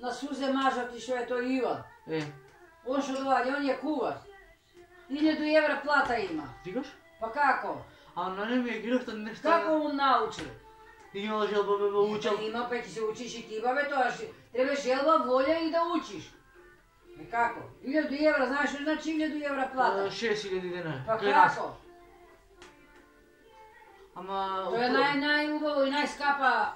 da suze mažati što je to Ivan. On što dođe, on je kuvar. 1000 evra plata ima. Викаш? Pa kako? А на не ми играхте нешто. Kako on naučil? Имал желба ме учил. Ima pa ti se učiš i ti babe to, treba želba, volja i da učiš. Kako? 1000 evra, znaš što znači 1000 evra plata? 6000 dinара. Pa kako? Ама To je najubavo i najskapa,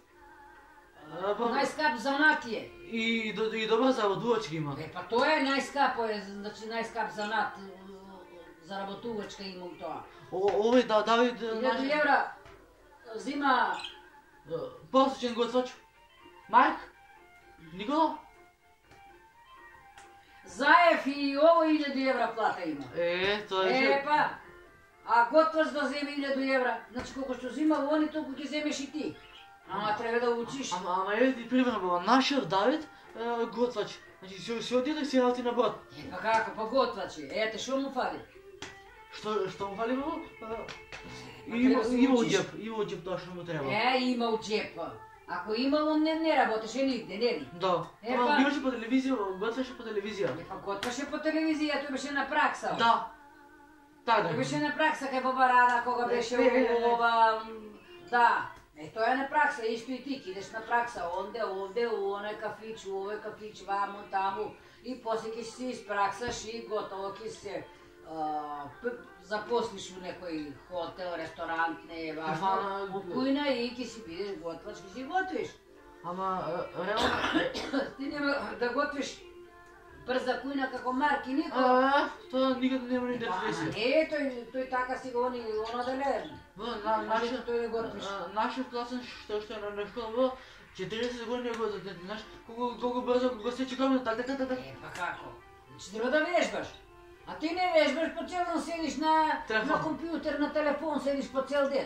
najskap zanatije. И добра заработувачка има. Pa to je najskapo, znači najskap zanat, zarabotuvačka ima u to. Овој Давид 1000 evra zima... Посочен готвач. Марк? Никола? Zajev i ovo 1000 evra plata ima. Тоа е. Pa, a готвач да вземе 1000 evra, значи колко ще взимал они, толкова ќе земеш и ти. Ама треба да учиш. Ама еве ти пример, нашиот Давид готвач. Значи си отиде и си работи на брод. Па како, па готвач е. Ете, шо му фали? Што му фали бро? Има у џеп тоа што му треба. Има у џепа. Ако имал, он не работеше нигде, не ли? Да. Ама биваше по телевизија, готвеше по телевизија. Па готвеше по телевизија, тој беше на пракса. Да. Тој беше на пракса кај Баба Рада, кога беше ова... Да. Тоа е на пракса, исто и ти, идеш на пракса, онде, овде, у оној кафич, у овој кафич, вамо, таму. И после ќе се испраксаш и готово ќе се запослиш у некој хотел, ресторант, не е важно. У кујна и ќе си бидеш готвач, ќе си готвиш. Ама, реално... Ти нема да готвиш брза кујна како Марк и Нико. Тоа никаде нема ни интереси. Не, тој така си го оно деле. Тој не готвиш. Нашиот класен што е на школа, 40 години го знаеш колку брзо го се чекаме така. Па како? Значи треба да вежбаш. А ти не вежбаш, по цел ден седиш на компјутер, на телефон, седиш по цел ден.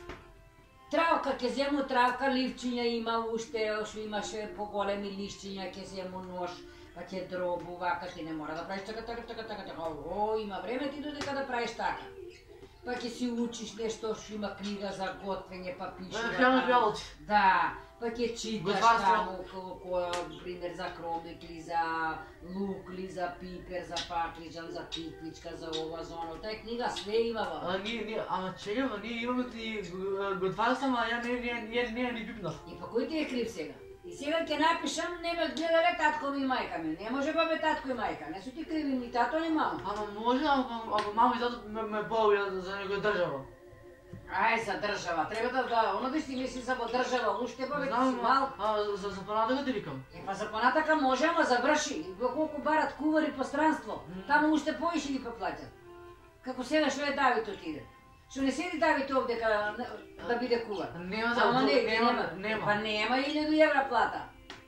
Травка, ќе зему травка, ливчиња има уште, што имаше поголеми лишчиња, ќе зему нож, па ќе дробу, вака ти не мора да правиш така. О, има време ти додека да правиш така. Па ќе си учиш нешто, што има книга за готвење, па пишува. Да. Па ќе читаш таму, пример за кромик ли, за лук ли, за пипер, за паклиџан, за тиквичка, за ова, за оно. Тај книга све има во. Ама чекай, ние имаме книги готварства, ама ја не ни пипнав. И па кој ти е крив сега? И сега ќе напишам, не ме гледале татко ми и мајка ми. Не може бабе татко и мајка, не су ти криви ни тато ни мама. Ама може, ако мама и тато ме побија за некоја држава. Ај, за држава, треба да, оно да си мисли за држава, уште бабе ти си мал. За понатака ти викам. Па за понатака може, ама заврши. Колку барат кувари по странство, таму уште поише ги поплатят. Како сега што е Давид отиде. Што не седи Давид овде да биде кувар. Нема нема. Па нема 1000 евра плата.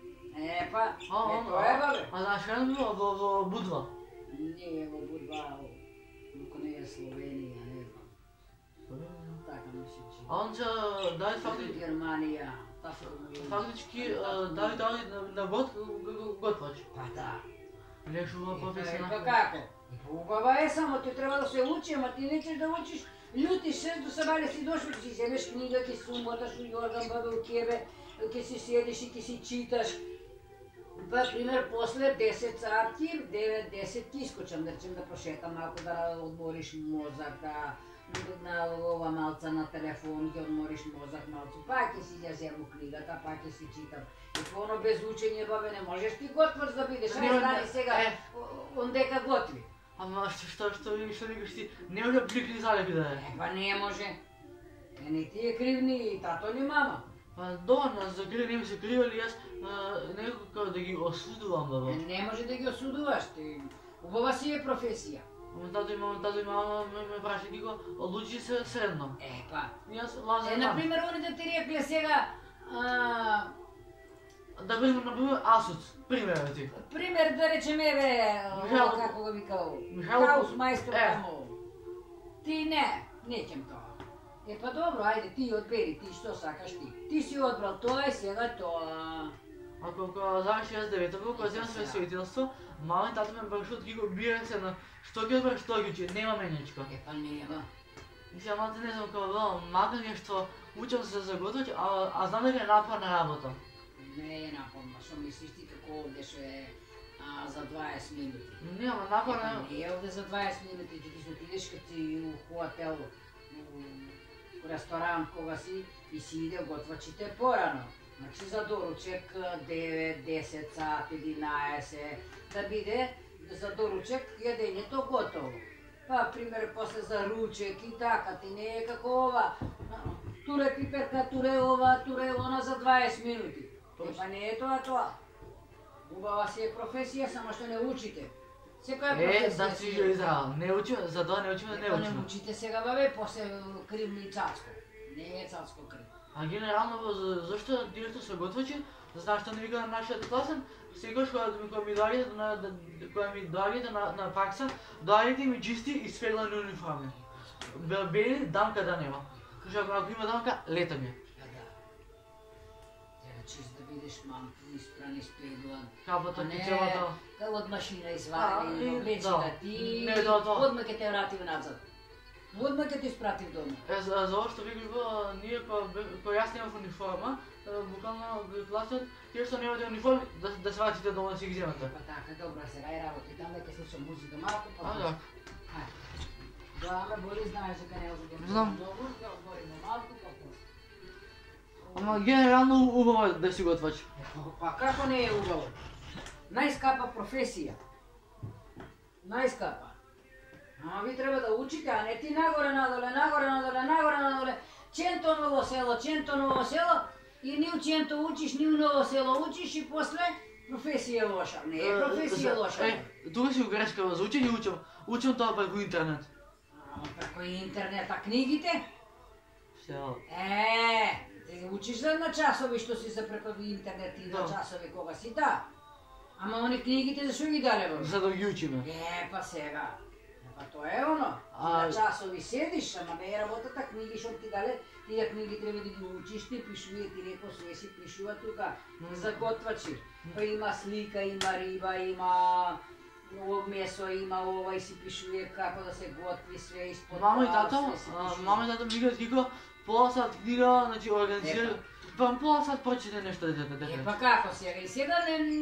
Па, тоа е бабе. А знаеш каде била? Во Будва. Не, во Будва, ако не е Словенија, не знам. Така ми се чини. А он че Давид фактички... Германија. Фактички Давид на брод готвач. Па да. Решува професија. Па како? Убава е, само ти треба да се учи, ама ти не ćeš да учиш. Лјути 6 до сабале си дошол, ќе си земеш книга, ќе си умоташ у Јордан бабе у кебе, ќе си седиш и ќе си читаш. Па, пример, после 10 сати, 9-10 ти искочам, да речем да прошетам малко, да одмориш мозак, на ова малца на телефон, ќе одмориш мозак малцу, па ќе си ја зему книгата, па ќе си читам. И по оно без учење, бабе, не можеш ти готвач да бидеш, ај знани сега, ондека готви. Ама што викаш ти, не може пликни залепи да е. Па не може. Не ти е кривни тато ни мама. Па доволно, за криви не ми се кривали, јас некако да ги осудувам, баба. Не може да ги осудуваш, ти убава си е професија. Тато и мама ме праша ги го одлучи се средно. Па. Јас лазам. Например, они да ти рекле сега, да бидеме на Асуц, пример ти. Пример да речеме еве, како го викал, хаус мајстор тамо. Ти не ќем тоа. Па добро, ајде ти одбери, ти што сакаш ти. Ти си одбрал тоа и сега тоа. Ако заврши јас 9-та, кога земам свое свидетелство, мама и тато ме башот ги го бира се на што ги одбраш, што ги учи, нема менечка. Па нема. И сега мата не знам како велам, макар нешто учам се за готвач, а знам дека е напорна работа. Не е напорно, што мислиш ти како овде што е за 20 минути. Не, ама напорно Не е овде за 20 минути, ти ќе отидеш кога си у хотел, у ресторан кога си и си иде готвачите порано. Значи за доручек 9, 10 сат, 11, да биде за доручек јадењето готово. Па, пример, после за ручек и така, ти не е како ова. Туре пиперка, туре ова, туре она за 20 минути. Па не е тоа. Убава си е професија, само што не учите. Секоја професија да си израл. Не учиме, за тоа не учиме, не учиме. Не учите сега, бабе, после кривни цацко. Не е цацко крив. А генерално, зашто директор се готвачи, знаеш што не вика на нашиот класен, секогаш кога ми доаѓате на факса, доаѓате и ми чисти и спеглани униформи. Бели, дамка да нема. Кажа, ако има дамка, лета ми. Да. Треба чист да бидеш мамко, испран, испеглан. Капата, кицелата. Од машина извадени, облечена ти, одма ќе те вратим назад. Одма ќе те испратим дома. За ова што викаш, ние кога јас немав униформа, буквално класот, тие што немате униформи, да се вратите дома да си ги земате. Па така, добра, сега и работи там, дека слушам музика малку, па... Да. Да, ме Бори, знаеш дека не може да Знам. многу, да одмориме малку, па после. Ама генерално убаво е да си готвач. Па како не е убаво? Најскапа професија. Најскапа. Ама ви треба да учите, а не ти нагоре надоле, ченто ново село, и ни у ченто учиш, ни у ново село учиш и после професија е лоша. Не е професија лоша. Тука си грешка, за учење учам тоа преку интернет. Ама преку интернет, а книгите? Сео. Ти учиш на часови што си за преку интернет и на часови кога си, да. Ама они книгите зашо ги дале бе? За да ги учиме. Па сега. Па тоа е оно. На часови седиш, ама не е работата, книги што ти дале, тие книги треба да ги учиш, ти пишува, ти рекол све си пишува тука, за готвачи. Па има слика, има риба, има месо, има ова и си пишува како да се готви све испод. Мама и тато ми викаат Кико, пола сат книга, значи организира. Па пола сат прочите нешто детето. Па како сега? И сега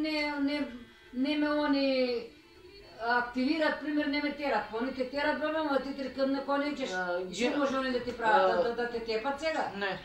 не ме они активират, пример, не ме терат. Они те терат, бабе, ама ти тркам на кој неќеш. И што може они да ти прават, да те тепат сега? Не,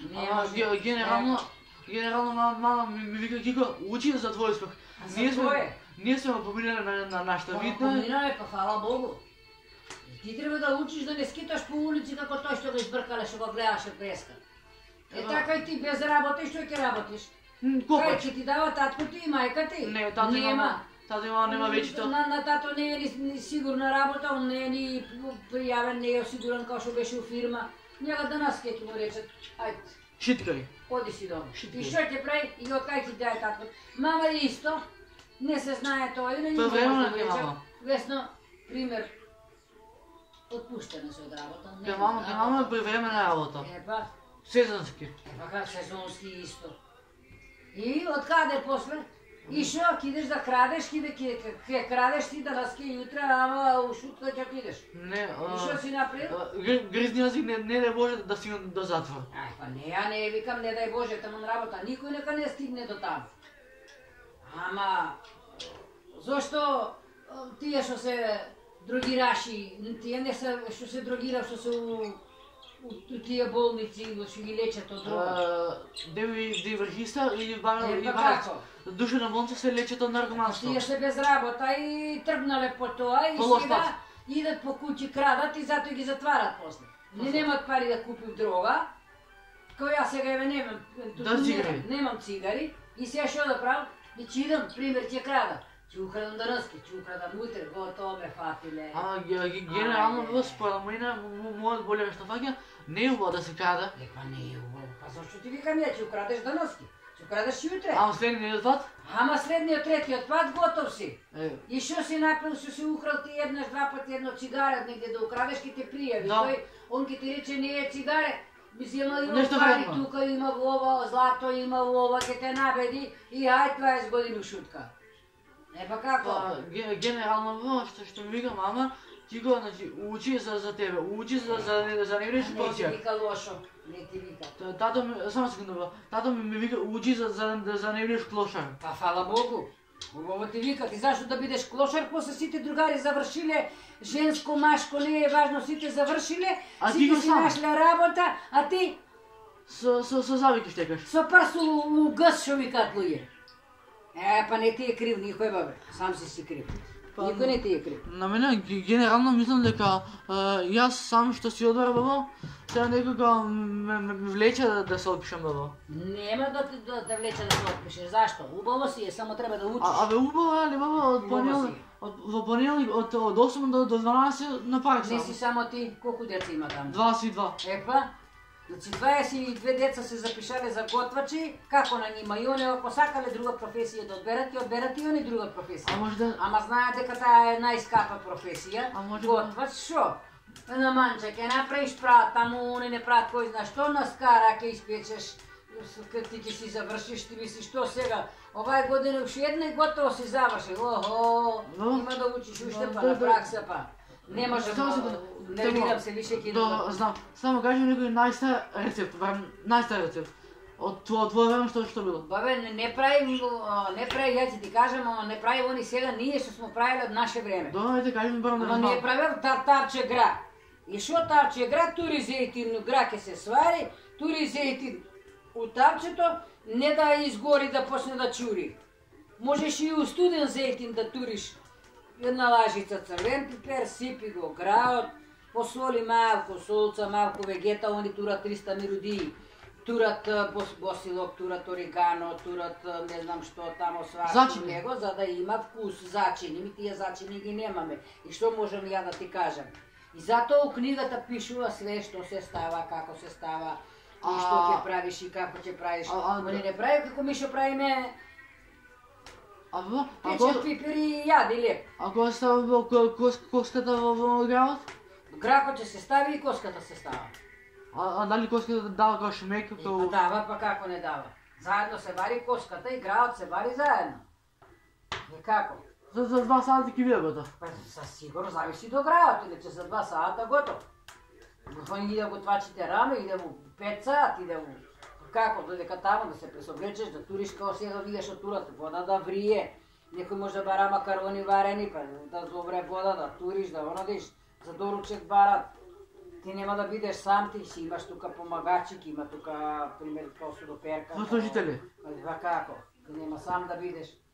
генерално мама ми вика Кико, учи за твој успех. Ние сме поминали на нашата видна. Поминали, па фала Богу. Ти треба да учиш да не скиташ по улици како тој што го избркале, што го гледаше преска. Така и ти без работа, што ќе работиш? Кај ќе ти дава татко ти и мајка ти? Не, тато нема вечето. На тато не е ни сигурна работа, он не е ни пријавен, не е осигурен како што беше у фирма. Njega danas ќе му речат, ајде. Шиткари. Оди си дома. И што ќе прави? И од кај ќе даде татко. Мама исто, не се знае тоа и не може да рече. Весно, пример, отпуштена се од работа. Ке мама е привремена работа. Епа. Сезонски. Епа как сезонски исто. И од каде после? И шо, ќе идеш да крадеш, ќе крадеш ти данас ке јутре, ама у шутка ќе идеш. Не, и шо си направил? Гризни јазик не дај Боже да стигне до затвор. Ај, па не, ја не викам не дај Боже, таман работа, никој нека не стигне до таму. Ама, зошто тие што се дрогираши, тие не се што се дрогира, што се у тие болници, што ги лечат од дрога. Деви врхиста или барат? Души на болница се лечат од наркоманство. Тие се без работа и тргнале по тоа и сега идат по куќи крадат и затоа ги затварат после. Не немат пари да купив дрога, кој јас сега немам цигари и сега што да правам? Ќе идам, пример, ќе крадам. Ќе украдам данаски, ќе украдам утре, готово ме фатиле. Ама генерално според мене, мојот болега што фаќа, не е убаво да се краде. Па не е убаво, па зашто ти викам ја, ќе украдеш данаски, ќе украдеш јутре. Ама следниот пат? Ама следниот, третиот пат готов си. И што си направил, што си украл ти еднаш, два пати едно цигаре негде да украдеш, ќе те пријави. Тој, он ќе ти рече не е цигаре, мисли има пари тука, има ова, злато, има ова, ќе те набеди и ајд 20 години шутка. Епа како? Генерално што ми вика мама, ти го учи за тебе, учи за не бидеш ситуација. Не вика лошо. Не ти вика. Тато ми, само секунда, тато ми вика, учи за да не бидеш клошар. Па фала Богу. Убаво ти вика, ти зашто да бидеш клошар, после сите другари завршиле, женско, машко, не е важно, сите завршиле, А ти сите го си сам? нашле работа, а ти Со завики штекаш. со прсу у гъс шо викат луѓе. Па не ти е крив никој, бабе, сам си крив. Никој не ти е крив. На мене генерално мислам дека јас сам што си одбора баба, сега некако ме влече да се отпишам баба. Нема да влече да се отпишеш. Зашто? Убаво си е, само треба да учиш. Абе убаво е ли баба од понеделник, во понеделник од 8 до 12 на парк Не си само ти, колку деца има там? 22. Епа, значи 22 деца се запишале за готвачи, како на нима и они ако сакале друга професија да одберат и они друга професија. А може да... Ама знаат дека таа е најскапа професија. А може готвач шо? На манче ќе направиш прават, таму они не прават кој знае што, на скара ќе испечеш, ти ќе си завршиш, ти мислиш што сега, овај година уште една и готово си завршил, охо, има да учиш уште па на пракса па. Не може, нервирам се више ќе да знам, само кажи некој најстар рецепт, најстар рецепт. Од твое време што било? Бабе, не прави, ја ќе ти кажам, не прави они сега ние што смо правиле од наше време. Добре, кажи ми барам да знам. Ние правил тартарче гра. И шо тарче гра, тури зејтин гра ќе се свари, тури зејтин у тарчето, не да изгори да почне да чури. Можеш и у студен зејтин да туриш една лажица црвен пипер, сипи го граот, посоли малку солца, малку вегета, они турат 300 мирудии. Турат босилок, турат орегано, турат не знам што тамо сварат него, за да има вкус, зачини. Ми тие зачини ги немаме. И што можам ја да ти кажам? И затоа у книгата пишува све што се става, како се става, и што ќе правиш и како ќе правиш. Они не прави како ми што правиме. Пече пипери и јади леп. А кога става коската во граот? Гракот ќе се стави и коската се става. А дали коската дава како шмек? Па дава, па како не дава. Заедно се вари коската и граот се вари заедно. И како? За 2 сати ќе биде готов. Па със сигурно зависи до граот, иначе за 2 сата готов. Они иде готвачите рано, иде му 5 сати, иде му... Како, додека таму да се пресоблечеш, да туриш као сега видиш од турата, вода да врие. Некој може да бара макарони варени, па да зобре вода, да туриш, да онадиш, за доручек барат. Ти нема да бидеш сам, ти си имаш тука помагачик, има тука, пример, као судоперка. Послужители? Па како, ти нема сам да бидеш.